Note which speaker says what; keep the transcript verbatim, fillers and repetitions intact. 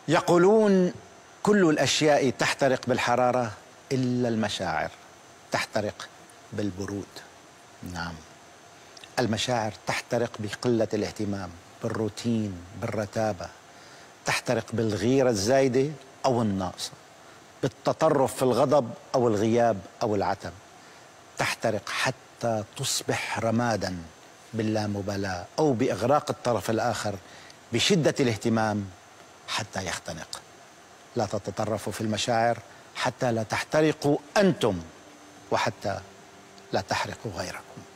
Speaker 1: يقولون كل الأشياء تحترق بالحرارة إلا المشاعر تحترق بالبرود. نعم، المشاعر تحترق بقلة الاهتمام، بالروتين، بالرتابة، تحترق بالغيرة الزايدة أو الناقصة، بالتطرف في الغضب أو الغياب أو العتب، تحترق حتى تصبح رمادا باللامبالاة أو بإغراق الطرف الآخر بشدة الاهتمام حتى يختنق. لا تتطرفوا في المشاعر حتى لا تحترقوا أنتم، وحتى لا تحرقوا غيركم.